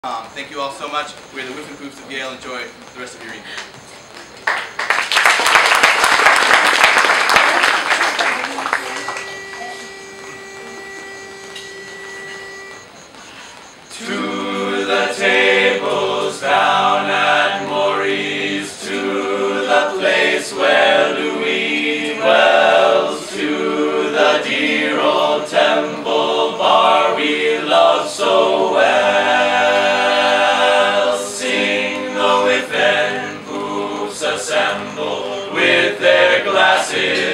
Thank you all so much. We're the Whiffenpoofs of Yale. Enjoy the rest of your evening. To the tables down at Maurice, to the place where Louis dwells, to the dear old temple bar we love so well. Sing the Whiffenpoofs assemble with their glasses